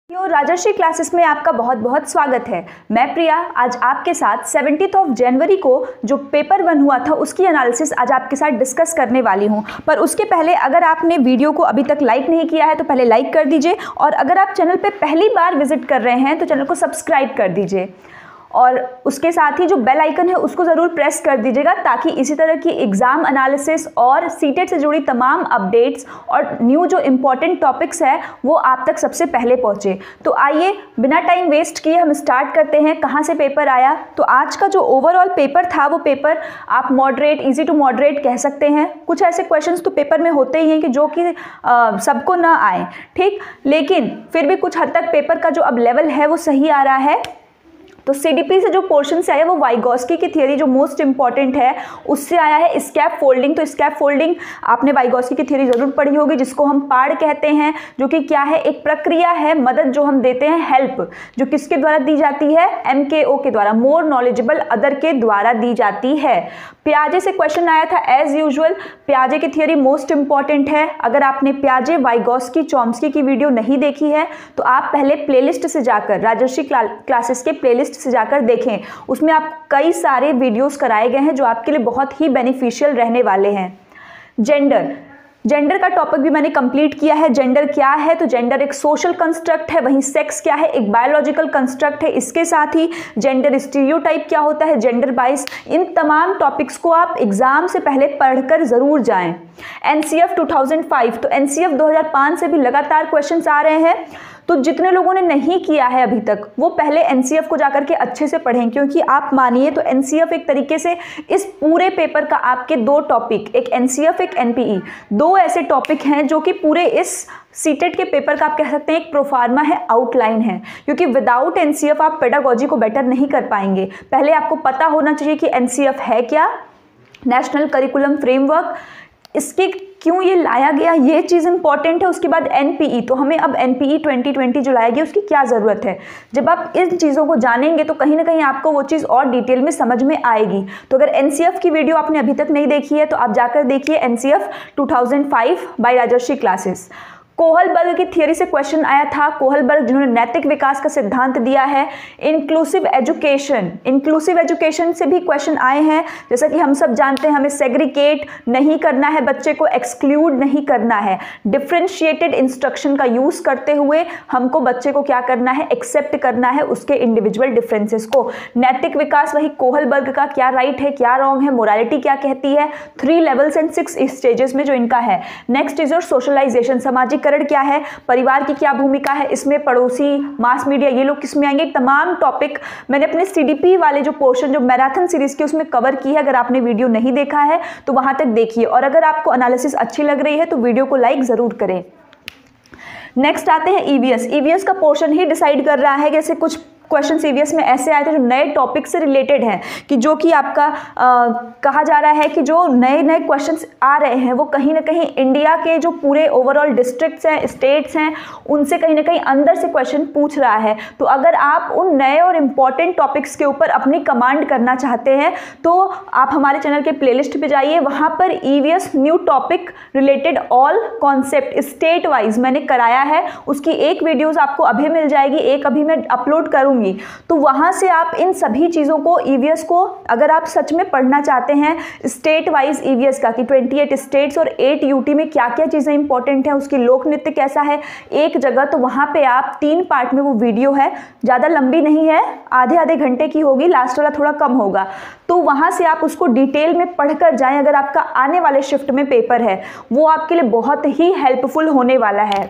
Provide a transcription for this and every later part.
राजर्षि classes में आपका बहुत बहुत स्वागत है। मैं प्रिया आज आपके साथ 17 जनवरी को जो पेपर 1 हुआ था उसकी एनालिसिस आज आपके साथ डिस्कस करने वाली हूं। पर उसके पहले अगर आपने वीडियो को अभी तक लाइक नहीं किया है तो पहले लाइक कर दीजिए, और अगर आप चैनल पे पहली बार विजिट कर रहे हैं तो चैनल को सब्सक्राइब कर दीजिए, और उसके साथ ही जो बेल आइकन है उसको ज़रूर प्रेस कर दीजिएगा ताकि इसी तरह की एग्ज़ाम एनालिसिस और सीटेट से जुड़ी तमाम अपडेट्स और न्यू जो इम्पॉर्टेंट टॉपिक्स है वो आप तक सबसे पहले पहुँचे। तो आइए बिना टाइम वेस्ट किए हम स्टार्ट करते हैं। कहाँ से पेपर आया? तो आज का जो ओवरऑल पेपर था वो पेपर आप मॉडरेट, ईजी टू मॉडरेट कह सकते हैं। कुछ ऐसे क्वेश्चंस तो पेपर में होते ही हैं कि जो कि सबको ना आए, ठीक, लेकिन फिर भी कुछ हद तक पेपर का जो अब लेवल है वो सही आ रहा है। तो सीडीपी से जो पोर्शन से आया वो वाइगोस्की की थियरी जो मोस्ट इंपॉर्टेंट है उससे आया है। स्कैप फोल्डिंग, तो स्कैप फोल्डिंग आपने वाइगोस्की की थियरी जरूर पढ़ी होगी, जिसको हम पाड़ कहते हैं, जो कि क्या है, एक प्रक्रिया है, मदद जो हम देते हैं, हेल्प जो किसके द्वारा दी जाती है, एमकेओ के द्वारा, मोर नॉलेजेबल अदर के द्वारा दी जाती है। पियाजे से क्वेश्चन आया था एज यूजुअल। पियाजे की थियरी मोस्ट इंपॉर्टेंट है। अगर आपने पियाजे, वाइगोस्की, चॉम्स्की की वीडियो नहीं देखी है तो आप पहले प्लेलिस्ट से जाकर, राजर्षि क्लासेस के प्लेलिस्ट से जाकर देखें। उसमें आप कई सारे वीडियोस कराए गए हैं जो आपके लिए बहुत ही बेनिफिशियल रहने वाले हैं। जेंडर का टॉपिक भी मैंने कंप्लीट किया है। जेंडर क्या है? तो जेंडर एक सोशल कंस्ट्रक्ट है, वहीं सेक्स क्या है, एक बायोलॉजिकल कंस्ट्रक्ट है। इसके साथ ही जेंडर स्टीरियोटाइप क्या होता है, जेंडर बाइस, इन तमाम टॉपिक्स को आप एग्जाम से पहले पढ़कर जरूर जाएं। एनसीएफ 2005, तो एनसीएफ 2005 से भी लगातार क्वेश्चंस आ रहे हैं। तो जितने लोगों ने नहीं किया है अभी तक वो पहले एनसीएफ को जाकर के अच्छे से पढ़ें, क्योंकि आप मानिए तो एनसीएफ एक तरीके से इस पूरे पेपर का आपके दो टॉपिक, एक एनसीएफ एक एनपीई, दो ऐसे टॉपिक हैं जो कि पूरे इस सीटेट के पेपर का आप कह सकते हैं एक प्रोफार्मा है, आउटलाइन है, क्योंकि विदाउट एनसीएफ आप पेडागोजी को बेटर नहीं कर पाएंगे। पहले आपको पता होना चाहिए कि एनसीएफ है क्या, नेशनल करिकुलम फ्रेमवर्क, इसके क्यों ये लाया गया, ये चीज़ इंपॉर्टेंट है। उसके बाद एनपीई, तो हमें अब एनपीई 2020 जो लाया गया उसकी क्या ज़रूरत है। जब आप इन चीज़ों को जानेंगे तो कहीं ना कहीं आपको वो चीज़ और डिटेल में समझ में आएगी। तो अगर एनसीएफ की वीडियो आपने अभी तक नहीं देखी है तो आप जाकर देखिए NCF 2005 by Rajarshi classes. Kohlberg की थियरी से क्वेश्चन आया था। कोहलबर्ग जिन्होंने नैतिक विकास का सिद्धांत दिया है। इंक्लूसिव एजुकेशन से भी क्वेश्चन आए हैं। जैसा कि हम सब जानते हैं हमें सेग्रीगेट नहीं करना है, बच्चे को एक्सक्लूड नहीं करना है, डिफरेंशिएटेड इंस्ट्रक्शन का यूज करते हुए हमको बच्चे को क्या करना है, एक्सेप्ट करना है उसके इंडिविजुअल डिफरेंसेस को। नैतिक विकास वही कोहलबर्ग का, क्या राइट है क्या रॉन्ग है, मोरालिटी क्या कहती है, 3 लेवल्स एंड 6 स्टेजेस में जो इनका है। नेक्स्ट इज योर सोशलाइजेशन, सामाजिक क्या है, परिवार की क्या भूमिका है इसमें, पड़ोसी, मास मीडिया, ये लोग किसमें आएंगे। तमाम टॉपिक मैंने अपने सीडीपी वाले जो पोर्शन जो मैराथन सीरीज के उसमें कवर की है। अगर आपने वीडियो नहीं देखा है तो वहां तक देखिए, और अगर आपको एनालिसिस अच्छी लग रही है तो वीडियो को लाइक जरूर करें। नेक्स्ट आते हैं ईवीएस का पोर्शन ही डिसाइड कर रहा है। जैसे कुछ क्वेश्चन ईवीएस में ऐसे आए थे जो नए टॉपिक से रिलेटेड हैं, कि जो कि आपका कहा जा रहा है कि जो नए नए क्वेश्चंस आ रहे हैं वो कहीं ना कहीं इंडिया के जो पूरे ओवरऑल डिस्ट्रिक्ट्स हैं, स्टेट्स हैं, उनसे कहीं ना कहीं अंदर से क्वेश्चन पूछ रहा है। तो अगर आप उन नए और इम्पॉर्टेंट टॉपिक्स के ऊपर अपनी कमांड करना चाहते हैं तो आप हमारे चैनल के प्लेलिस्ट पे जाइए, वहाँ पर EVS new topic related all concept state wise मैंने कराया है। उसकी एक वीडियोज़ आपको अभी मिल जाएगी, एक अभी मैं अपलोड करूँगी। तो वहां से आप इन सभी चीजों को, ईवीएस को अगर आप सच में पढ़ना चाहते हैं, स्टेट वाइज ईवीएस का कि 28 स्टेट्स और 8 यूटी में क्या क्या चीजें इंपॉर्टेंट है, उसकी लोक नृत्य कैसा है, एक जगह, तो वहां पे आप 3 पार्ट में वो वीडियो है, ज्यादा लंबी नहीं है, आधे घंटे की होगी, लास्ट वाला थोड़ा कम होगा। तो वहां से आप उसको डिटेल में पढ़कर जाएं। अगर आपका आने वाले शिफ्ट में पेपर है वो आपके लिए बहुत ही हेल्पफुल होने वाला है।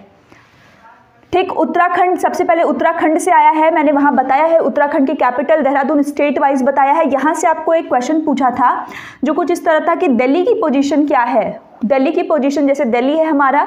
ठीक, उत्तराखंड, सबसे पहले उत्तराखंड से आया है। मैंने वहां बताया है उत्तराखंड की कैपिटल देहरादून स्टेट वाइज बताया है। यहां से आपको एक क्वेश्चन पूछा था जो कुछ इस तरह था कि दिल्ली की पोजीशन क्या है। दिल्ली की पोजीशन, जैसे दिल्ली है हमारा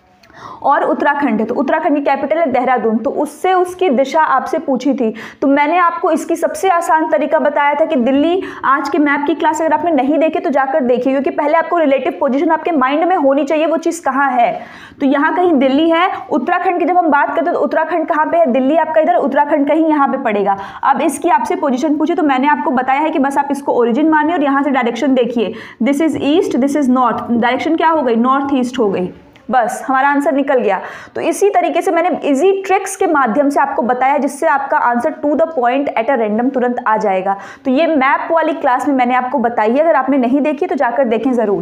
और उत्तराखंड है, तो उत्तराखंड की कैपिटल है देहरादून, तो उससे उसकी दिशा आपसे पूछी थी। तो मैंने आपको इसकी सबसे आसान तरीका बताया था कि दिल्ली, आज के मैप की क्लास अगर आपने नहीं देखे तो जाकर देखिए, क्योंकि पहले आपको रिलेटिव पोजीशन आपके माइंड में होनी चाहिए वो चीज़ कहाँ है। तो यहाँ कहीं दिल्ली है। उत्तराखंड की जब हम बात करते हैं तो उत्तराखंड कहाँ पे है, दिल्ली आपका इधर, उत्तराखंड कहीं यहाँ पे पड़ेगा। अब इसकी आपसे पोजीशन पूछी तो मैंने आपको बताया है कि बस आप इसको ओरिजिन मानिए और यहाँ से डायरेक्शन देखिए, this is east, this is north, direction क्या हो गई, नॉर्थ ईस्ट हो गई। बस हमारा आंसर निकल गया। तो इसी तरीके से मैंने इजी ट्रिक्स के माध्यम से आपको बताया जिससे आपका answer to the point at a random तुरंत आ जाएगा। तो ये मैप वाली क्लास में मैंने आपको बताई है, अगर आपने नहीं देखी तो जाकर देखें ज़रूर।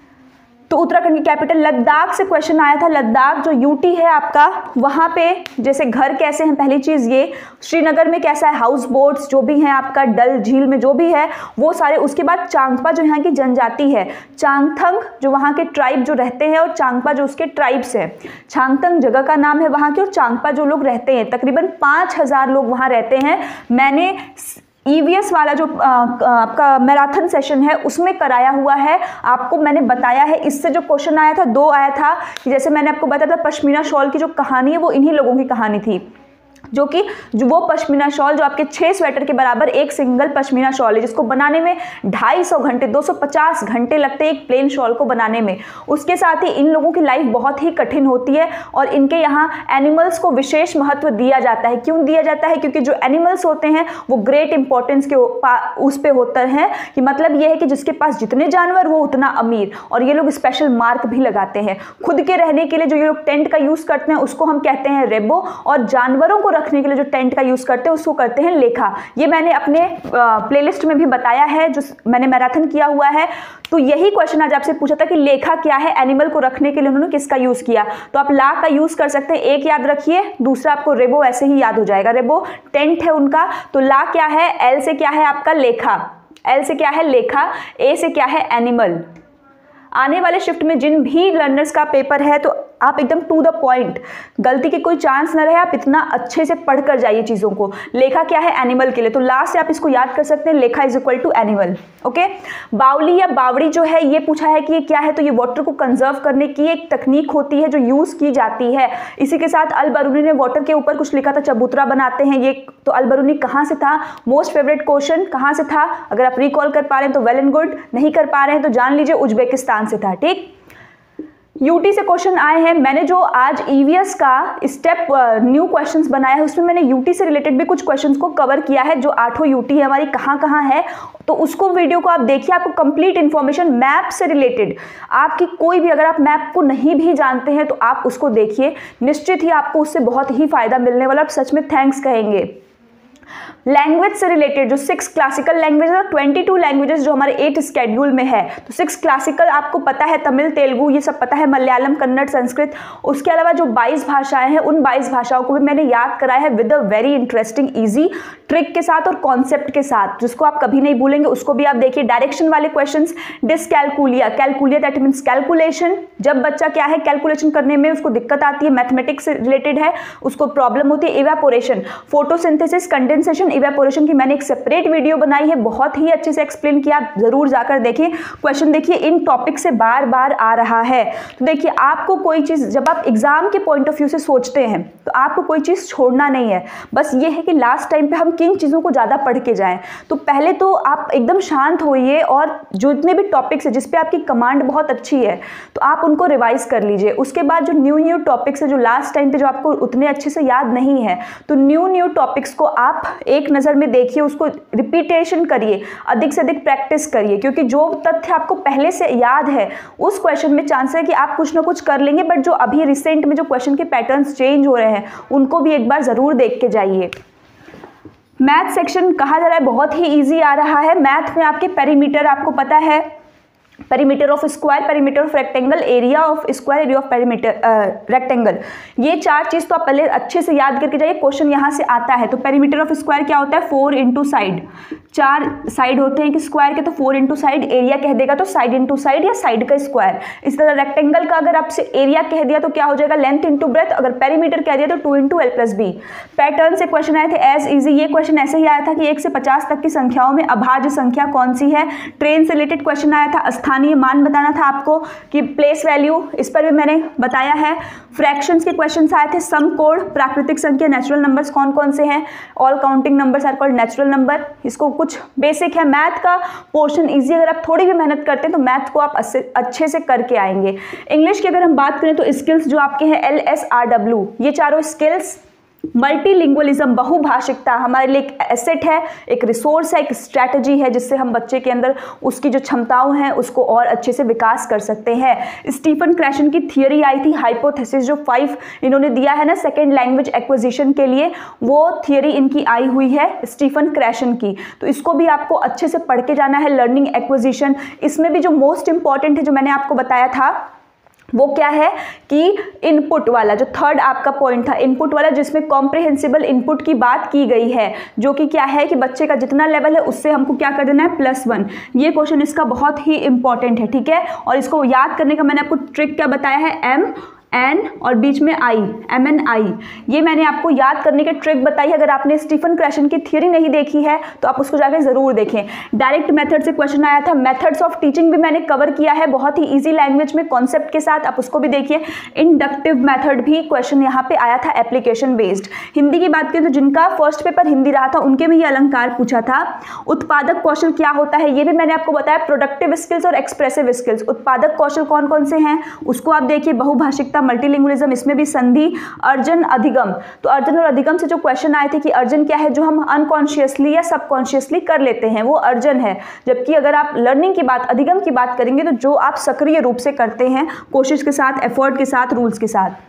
तो उत्तराखंड की कैपिटल लद्दाख से क्वेश्चन आया था। लद्दाख जो यूटी है आपका, वहाँ पे जैसे घर कैसे हैं, पहली चीज़ ये, श्रीनगर में कैसा है, हाउस बोट्स जो भी हैं आपका, डल झील में जो भी है वो सारे। उसके बाद चांगपा जो यहाँ की जनजाति है, चांगथंग जो वहाँ के ट्राइब जो रहते हैं और चांगपा जो उसके ट्राइब्स हैं। चांगथंग जगह का नाम है वहाँ के, और चांगपा जो लोग रहते हैं, तकरीबन 5000 लोग वहाँ रहते हैं। मैंने EVS वाला जो आपका मैराथन सेशन है उसमें कराया हुआ है, आपको मैंने बताया है। इससे जो क्वेश्चन आया था, 2 आया था कि जैसे मैंने आपको बताया था पश्मीना शॉल की जो कहानी है वो इन्हीं लोगों की कहानी थी, जो वो पश्मीना शॉल जो आपके 6 स्वेटर के बराबर एक सिंगल पश्मीना शॉल है, जिसको बनाने में 250 घंटे 250 घंटे लगते हैं एक प्लेन शॉल को बनाने में। उसके साथ ही इन लोगों की लाइफ बहुत ही कठिन होती है और इनके यहाँ एनिमल्स को विशेष महत्व दिया जाता है। क्यों दिया जाता है? क्योंकि जो एनिमल्स होते हैं वो ग्रेट इंपॉर्टेंस के उस पे होते हैं कि मतलब ये है कि जिसके पास जितने जानवर वो उतना अमीर। और ये लोग स्पेशल मार्क भी लगाते हैं खुद के रहने के लिए। जो ये लोग टेंट का यूज़ करते हैं उसको हम कहते हैं रेबो, और जानवरों को रखने के लिए जो टेंट का यूज करते हैं उसको करते हैं लेखा। ये मैंने अपने प्लेलिस्ट में भी बताया है जो मैंने मैराथन किया हुआ है। तो यही क्वेश्चन आज आपसे पूछा था कि लेखा क्या है, एनिमल को रखने के लिए उन्होंने किसका यूज किया। तो आप ला का यूज कर सकते हैं, एक याद रखिए, दूसरा आपको रेबो ऐसे ही याद हो जाएगा। रेबो टेंट है उनका, तो ला क्या है, एल से क्या है आपका लेखा, एल से क्या है लेखा, ए से क्या है एनिमल। आने वाले शिफ्ट में जिन भी लर्नर्स का पेपर है तो आप एकदम टू द पॉइंट, गलती की कोई चांस न रहे, आप इतना अच्छे से पढ़ कर जाइए चीज़ों को। लेखा क्या है एनिमल के लिए, तो लास्ट से आप इसको याद कर सकते हैं, Lekha is equal to animal. Okay, बावली या बावड़ी जो है ये पूछा है कि ये क्या है, तो ये वाटर को कंजर्व करने की एक तकनीक होती है जो यूज़ की जाती है। इसी के साथ अल बरूनी ने वाटर के ऊपर कुछ लिखा था, चबूतरा बनाते हैं ये। तो अल बरूनी कहाँ से था, मोस्ट फेवरेट क्वेश्चन कहाँ से था, अगर आप रिकॉल कर पा रहे हैं तो वेल एंड गुड, नहीं कर पा रहे हैं तो जान लीजिए उज्बेकिस्तान से था। ठीक, यूटी से क्वेश्चन आए हैं। मैंने जो आज EVS का स्टेप न्यू क्वेश्चंस बनाया है उसमें मैंने यूटी से रिलेटेड भी कुछ क्वेश्चंस को कवर किया है। जो 8 यूटी है हमारी कहाँ कहाँ है, तो उसको वीडियो को आप देखिए, आपको कंप्लीट इन्फॉर्मेशन मैप से रिलेटेड, आपकी कोई भी, अगर आप मैप को नहीं भी जानते हैं तो आप उसको देखिए, निश्चित ही आपको उससे बहुत ही फायदा मिलने वाला, आप सच में थैंक्स कहेंगे। लैंग्वेज से रिलेटेड जो 6 क्लासिकल लैंग्वेज और 22 लैंग्वेजेस जो हमारे 8 स्केड्यूल में है, तो 6 क्लासिकल आपको पता है, तमिल, तेलुगु ये सब पता है, मलयालम, कन्नड़, संस्कृत। उसके अलावा जो 22 भाषाएं हैं उन 22 भाषाओं को भी मैंने याद कराया है with a very interesting easy trick के साथ और कॉन्सेप्ट के साथ, जिसको आप कभी नहीं भूलेंगे। उसको भी आप देखिए। डायरेक्शन वाले question, dyscalculia, calculia that means calculation, जब बच्चा क्या है कैलकुलेशन करने में उसको दिक्कत आती है, मैथमेटिक्स से रिलेटेड है, उसको प्रॉब्लम होती है। इवेपोरेशन, फोटोसिंथेसिस, कंडेंसेशन, इवेपोरेशन की मैंने एक सेपरेट वीडियो बनाई है, बहुत ही अच्छे से एक्सप्लेन किया, जरूर जाकर देखिए। क्वेश्चन देखिए इन टॉपिक से बार बार आ रहा है। तो देखिए आपको कोई चीज़ जब आप एग्जाम के पॉइंट ऑफ व्यू से सोचते हैं तो आपको कोई चीज़ छोड़ना नहीं है, बस ये है कि लास्ट टाइम पे हम किन चीज़ों को ज़्यादा पढ़ के जाएं। तो पहले तो आप एकदम शांत होइए और जो जितने भी टॉपिक्स है जिस पे आपकी कमांड बहुत अच्छी है तो आप उनको रिवाइज कर लीजिए। उसके बाद जो न्यू टॉपिक्स है जो लास्ट टाइम पे जो आपको उतने अच्छे से याद नहीं है, तो न्यू टॉपिक्स को आप एक नज़र में देखिए, उसको रिपीटेशन करिए, अधिक से अधिक प्रैक्टिस करिए, क्योंकि जो तथ्य आपको पहले से याद है उस क्वेश्चन में चांस है कि आप कुछ ना कुछ कर लेंगे, बट जो अभी रिसेंट में जो क्वेश्चन के पैटर्न्स चेंज हो रहे हैं उनको भी एक बार ज़रूर देख के जाइए। मैथ सेक्शन कहा जा रहा है बहुत ही इजी आ रहा है। मैथ में आपके पेरीमीटर आपको पता है, perimeter of square, perimeter of rectangle, area of square, area of perimeter rectangle, ये 4 चीज़ तो आप पहले अच्छे से याद करके जाइए, क्वेश्चन यहाँ से आता है। तो पेरीमीटर ऑफ स्क्वायर क्या होता है, 4 इंटू साइड, 4 साइड होते हैं कि स्क्वायर के, तो 4 इंटू साइड, एरिया कह देगा तो साइड इंटू साइड या साइड का स्क्वायर। इस तरह रेक्टेंगल का अगर आपसे एरिया कह दिया तो क्या हो जाएगा, लेंथ इंटू ब्रेथ, अगर पेरीमीटर कह दिया तो 2 into L plus B. Pattern से क्वेश्चन आए थे एज इजी, ये क्वेश्चन ऐसे ही आया था कि 1 से 50 तक की संख्याओं में अभाज्य संख्या कौन सी है। ट्रेन से रिलेटेड क्वेश्चन आया था, स्थानीय मान बताना था आपको कि प्लेस वैल्यू, इस पर भी मैंने बताया है। फ्रैक्शंस के क्वेश्चंस आए थे, सम कोड, प्राकृतिक संख्या, नेचुरल नंबर्स कौन कौन से हैं, all counting numbers are called natural number. इसको कुछ बेसिक है, मैथ का पोर्शन इजी, अगर आप थोड़ी भी मेहनत करते हैं तो मैथ को आप अच्छे से करके आएंगे। इंग्लिश की अगर हम बात करें तो स्किल्स जो आपके हैं LSRW, ये चारों स्किल्स मल्टीलिंगुअलिज्म, बहुभाषिकता हमारे लिए एक एसेट है, एक रिसोर्स है, एक स्ट्रैटेजी है जिससे हम बच्चे के अंदर उसकी जो क्षमताओं हैं उसको और अच्छे से विकास कर सकते हैं। स्टीफन क्रैशन की थियरी आई थी, हाइपोथेसिस, जो 5 इन्होंने दिया है ना सेकेंड लैंग्वेज एक्विजिशन के लिए, वो थियरी इनकी आई हुई है स्टीफन क्रैशन की। तो इसको भी आपको अच्छे से पढ़ के जाना है, लर्निंग एक्विजिशन। इसमें भी जो मोस्ट इंपॉर्टेंट है जो मैंने आपको बताया था वो क्या है कि इनपुट वाला, जो थर्ड आपका पॉइंट था इनपुट वाला, जिसमें कॉम्प्रिहेंसिबल इनपुट की बात की गई है, जो कि क्या है कि बच्चे का जितना लेवल है उससे हमको क्या कर देना है +1। ये क्वेश्चन इसका बहुत ही इंपॉर्टेंट है, ठीक है। और इसको याद करने का मैंने आपको ट्रिक क्या बताया है, MN और बीच में I, MNI, ये मैंने आपको याद करने की ट्रिक बताई है। अगर आपने स्टीफन क्रैशन की थियरी नहीं देखी है तो आप उसको जाकर जरूर देखें। डायरेक्ट मेथड से क्वेश्चन आया था, मेथड्स ऑफ टीचिंग भी मैंने कवर किया है बहुत ही इजी लैंग्वेज में कॉन्सेप्ट के साथ, आप उसको भी देखिए। इंडक्टिव मेथड भी क्वेश्चन यहाँ पे आया था, एप्लीकेशन बेस्ड। हिंदी की बात करें तो जिनका फर्स्ट पेपर हिंदी रहा था उनके में ये अलंकार पूछा था। उत्पादक कौशल क्या होता है ये भी मैंने आपको बताया, प्रोडक्टिव स्किल्स और एक्सप्रेसिव स्किल्स। उत्पादक कौशल कौन कौन से हैं उसको आप देखिए, बहुभाषिकता, मल्टीलिंगुअलिज्म, इसमें भी संधि, अर्जन, अधिगम। तो अर्जन और अधिगम से जो क्वेश्चन आए थे कि अर्जन क्या है, जो हम अनकॉन्शियसली या सबकॉन्शियसली कर लेते हैं वो अर्जन है, जबकि अगर आप लर्निंग की बात, अधिगम की बात करेंगे तो जो आप सक्रिय रूप से करते हैं, कोशिश के साथ, एफर्ट के साथ, रूल्स के साथ।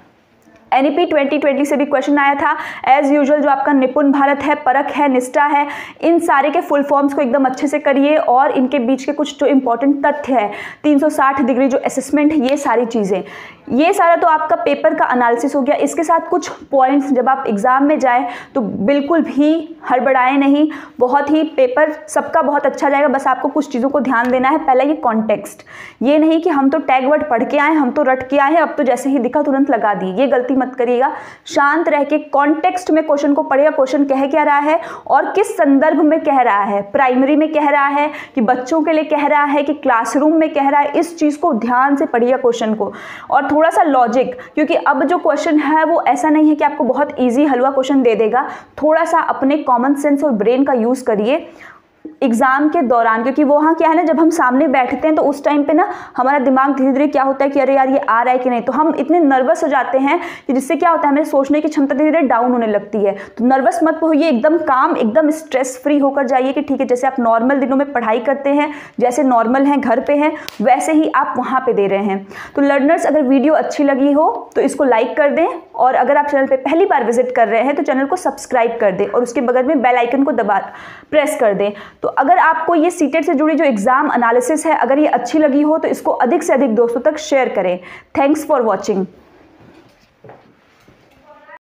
NEP 2020 से भी क्वेश्चन आया था, एज यूजुअल जो आपका निपुण भारत है, परख है, निष्ठा है, इन सारे के फुल फॉर्म्स को एकदम अच्छे से करिए और इनके बीच के कुछ जो इंपॉर्टेंट तथ्य है, 360 डिग्री जो असेसमेंट है, ये सारी चीज़ें, ये सारा तो आपका पेपर का एनालिसिस हो गया। इसके साथ कुछ पॉइंट्स जब आप एग्जाम में जाएं तो बिल्कुल भी हड़बड़ाएं नहीं, बहुत ही पेपर सबका बहुत अच्छा जाएगा। बस आपको कुछ चीज़ों को ध्यान देना है। पहला ये कॉन्टेक्स्ट, ये नहीं कि हम तो टैग वर्ड पढ़ के आए, हम तो रट के आए हैं, अब तो जैसे ही दिखा तुरंत लगा दी, ये गलती मत करिएगा। शांत रह के कॉन्टेक्स्ट में क्वेश्चन को पढ़िएगा, क्वेश्चन कह क्या रहा है और किस संदर्भ में कह रहा है, प्राइमरी में कह रहा है कि बच्चों के लिए कह रहा है कि क्लासरूम में कह रहा है, इस चीज़ को ध्यान से पढ़िएगा क्वेश्चन को। और थोड़ा सा लॉजिक, क्योंकि अब जो क्वेश्चन है वो ऐसा नहीं है कि आपको बहुत इजी हलवा क्वेश्चन दे देगा, थोड़ा सा अपने कॉमन सेंस और ब्रेन का यूज़ करिए एग्जाम के दौरान, क्योंकि वो हाँ क्या है ना, जब हम सामने बैठते हैं तो उस टाइम पे ना हमारा दिमाग धीरे धीरे क्या होता है कि अरे यार ये आ रहा है कि नहीं, तो हम इतने नर्वस हो जाते हैं कि जिससे क्या होता है हमें सोचने की क्षमता धीरे धीरे डाउन होने लगती है। तो नर्वस मत होइए, एकदम काम, एकदम स्ट्रेस फ्री होकर जाइए कि ठीक है जैसे आप नॉर्मल दिनों में पढ़ाई करते हैं, जैसे नॉर्मल हैं घर पे हैं, वैसे ही आप वहाँ पे दे रहे हैं। तो लर्नर्स, अगर वीडियो अच्छी लगी हो तो इसको लाइक कर दें, और अगर आप चैनल पे पहली बार विजिट कर रहे हैं तो चैनल को सब्सक्राइब कर दें और उसके बगल में बेल आइकन को प्रेस कर दें। तो अगर आपको ये सीटेट से जुड़ी जो एग्जाम एनालिसिस है अगर ये अच्छी लगी हो तो इसको अधिक से अधिक दोस्तों तक शेयर करें। Thanks for watching.